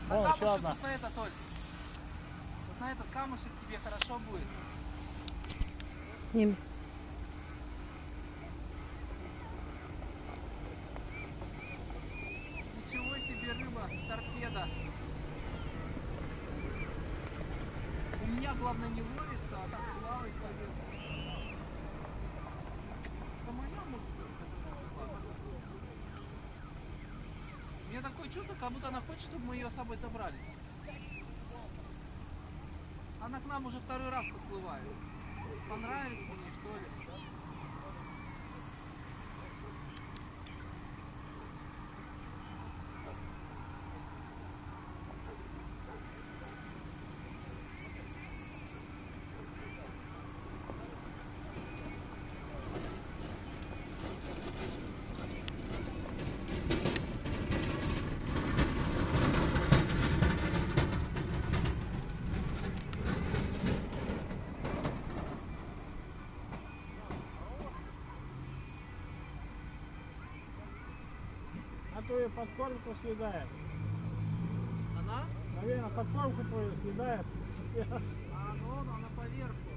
На О, камушек еще одна. вот на это, Толь. Вот на этот камушек тебе хорошо будет. Ним. Ничего себе рыба, торпеда. У меня главное не ловится, а так плавает пойдет. Это моя музыка. У меня такое чувство, как будто она хочет, чтобы мы ее с собой забрали. Она к нам уже второй раз подплывает. Понравится мне, что ли? А то ее подкормку съедает. Она? Наверное, подкормку твою съедает. А, ну она поверху.